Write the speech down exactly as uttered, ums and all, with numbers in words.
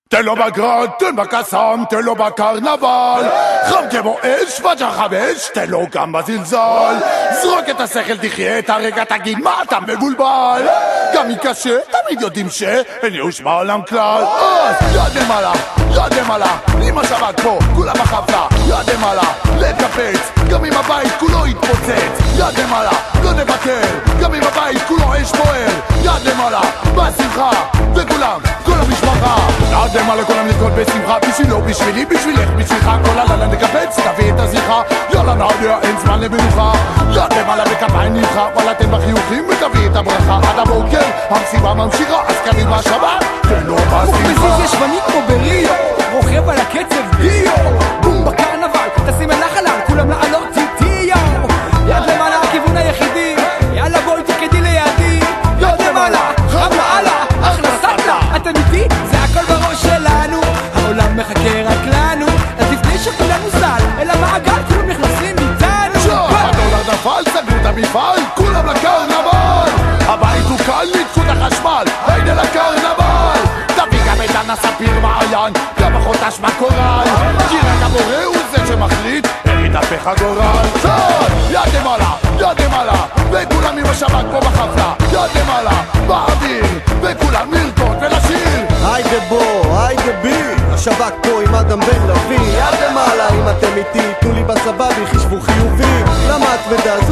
תן לו בגרון, תן בקסם, תן לו בקרנבל חם כמו אש, וג'ר חמש, תן לו גם בזלזל זרוק את השכל, תחיה את הרגע, תגיד מה אתה מבולבל גם מקשה, תמיד יודעים שאין ייאוש בעולם כלל אז יד למעלה, יד למעלה עם השב"כ פה, כולם בחפלה יד למעלה, לקפץ גם אם הבית כולו יתפוצץ יד למעלה, לא נוותר גם אם הבית כולו אש בוער יד למעלה, בשמחה וכולם, כל המשפחה יד למעלה, כולם לרקוד בשמחה בשבילו, בשבילי, בשבילך, בשבילך כל הלילה נקפץ, תביא את הזריחה יאללה נעליה, אין זמן למנוחה יד למעלה בכפיים נבחה וואלה תן בחיוכים ותביא את הברכה עד הבוקר, המסיבה ממשיכה אז קדימה שבת תן לו בשמחה מוכמזיז ישבני כמו בריו רוכב על הקצב דיו בום בקרנבל, תשים אל החלל כולם לעלות איתי יד למעלה הכיוון היחידי יאללה בואי תקדי לידי יד למעלה, חם לעלה, אחלה סטלה אתם איתי? זה הכל בראש שלנו העולם מחכה רק לנו אז לפני שכולנו סל אל המעגל כולם נכנסים איתנו שוב, הדולר נפל, סגרו את המפעל כולם לקרנבל הבית הוא קל, ניתקו את החשמל היידה לקרנבל תביא גם את אנה ספיר מעיין גם החוטש בקורל כי רק המורה הוא זה שמחליט איך יתהפך הגורל שוב, יד למעלה, יד למעלה וכולם עם השב"כ פה בחפלה יד למעלה, באוויר וכולם לרקוד ולשיר היידה בוא, היידה בי השב"כ פה עם אדם בן לוי יד למעלה אם אתם איתי תנו לי בסבבי חישבו חיובי למד ודז